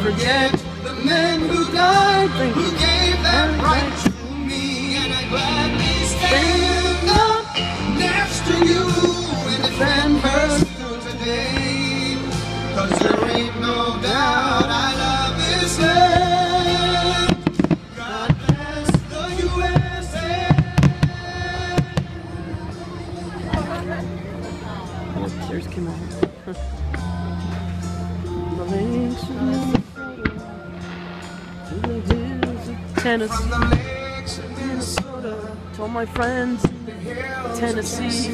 forget the men who died, who gave that right to me, and I gladly stand up next to you and defend her still today, 'cause there ain't no doubt I love this land. God bless the USA. Oh, tears came out. Tennessee, From the lakes of Minnesota to all my friends in Tennessee,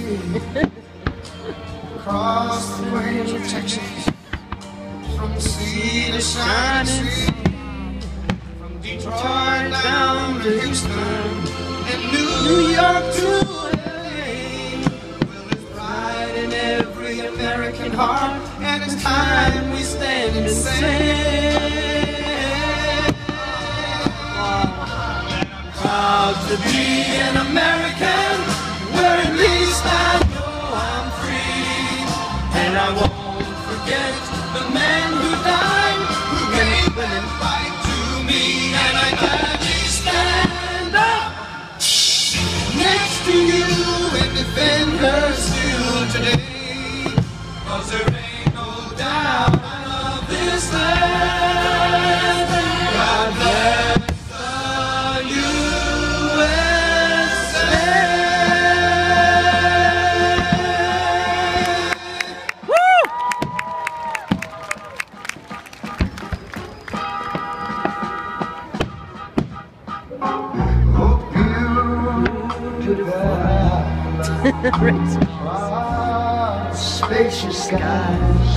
across the plains of Texas, from the sea to shining sea, from Detroit down to Houston and New York to LA. Well, there's pride in every American heart, and it's time we stand and say, proud to be an American, where at least I know I'm free. And I won't forget the men who died, who gave that fight to me. And I gladly stand up next to you and defend her still today, 'cause there ain't no doubt I love this land. God bless the USA. woo! Spacious skies,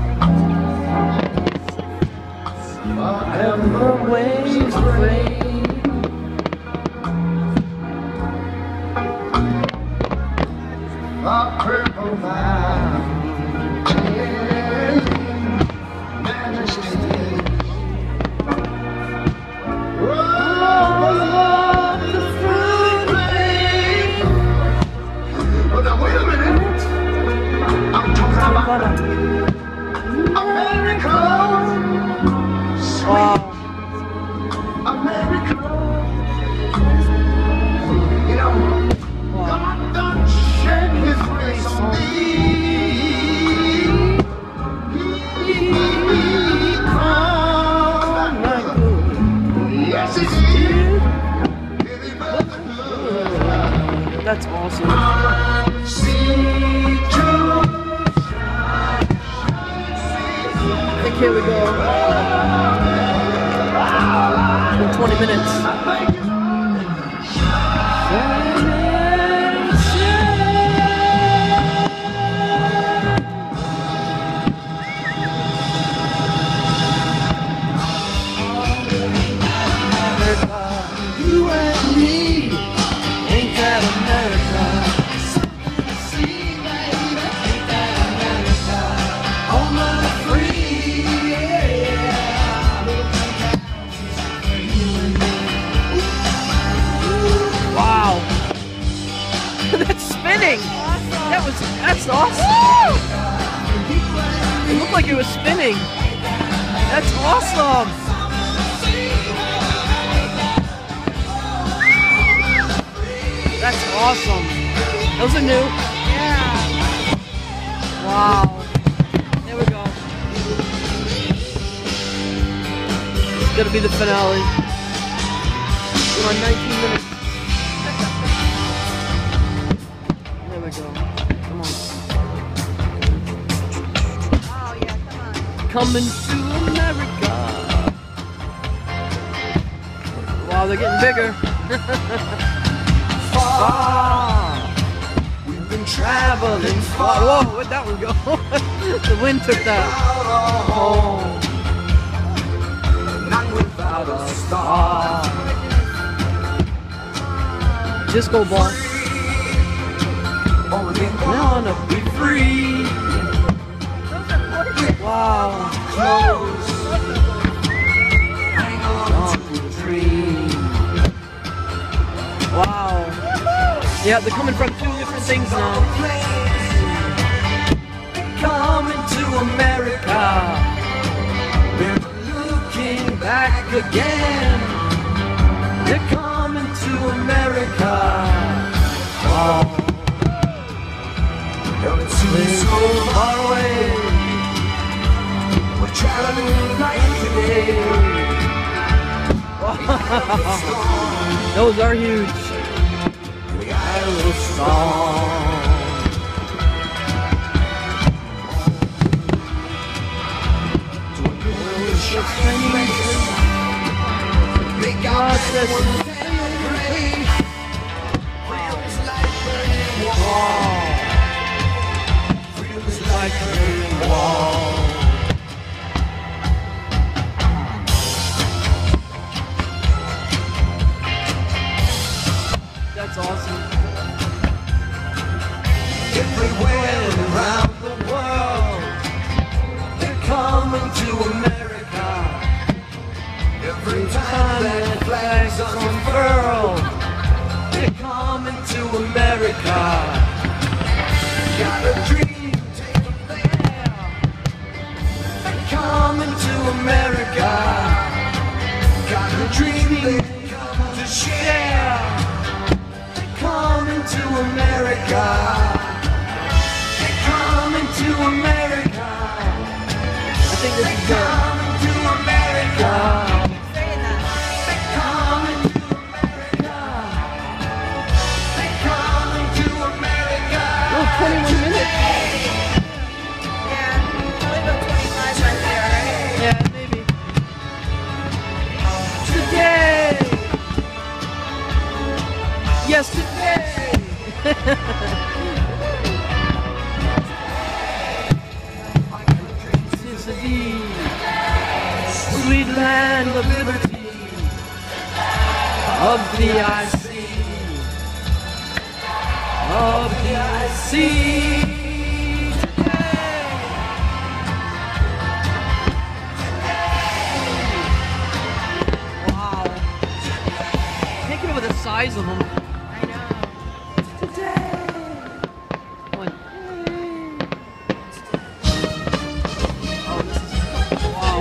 Forever waves rain. a purple mountain, majesty. Oh, the fruit rain. Oh, now wait a minute. I'm talking about America. Wow. America. You know, God done shed His grace on me. He come my good. Yes, He did. That's awesome. See to I think here we go. In 20 minutes. you and me, ain't that America? Something to see, baby, ain't that America? Home of the free, yeah. Wow. That's spinning. That's awesome. It looked like it was spinning. That's awesome. That's awesome. Those are new. Yeah. Wow. There we go. It's gonna be the finale. We're on 19 minutes. There we go. Come on. Oh yeah, come on. Coming to America. Wow, they're getting bigger. We've been traveling far. Whoa, where'd that one go? The wind took that. Oh, not without a star. Disco ball. Only wanna be free. Wow. Close. Hang on to a dream. Wow. Yeah, they're coming from two different things now. Coming to America. We're back again. They're coming to America. Oh, Don't seem so far away. We're traveling night today. those are huge. We got A little song. They got this great. Freedom's like burning wall. Freedom's like burning wall. That's awesome. Everywhere around the world, they're coming to America. Every time that flag's unfurled, they're coming to America. Got a dream, take them there. They're coming to America. Got a dream, they come to share. They're coming to America. They're coming to America. I think this is good. Coming to America. Saying that. They're coming to America. They're coming to America. Oh, 21 minutes. Yeah, probably about 25 right there, right? Yeah, maybe. Today! Yes, today! This is the sweet land of liberty, of the IC, of the IC. Wow. Can't get over the size of them. I know. One. Oh, this is wow.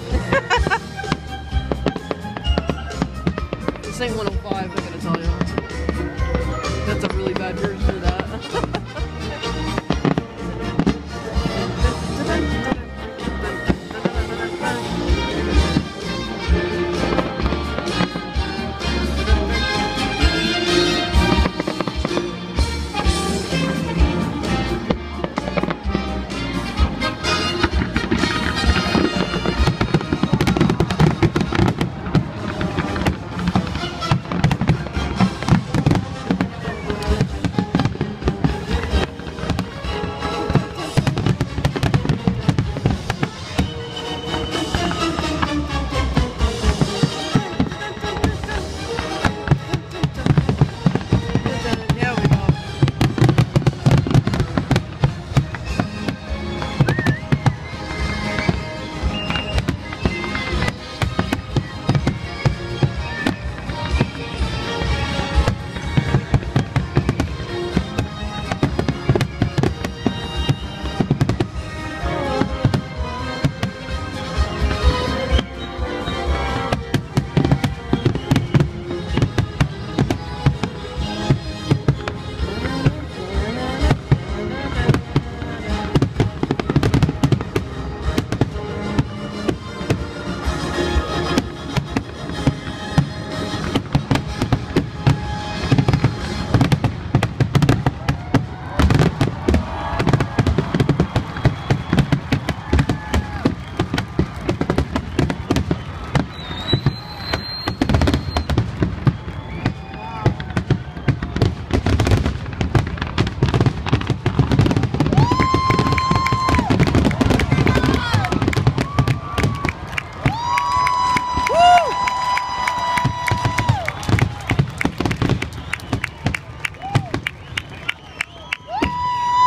This ain't 105, I gotta tell you. That's a really bad version of that. There we go.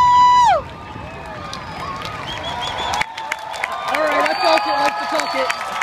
Alright, I felt it like to talk it.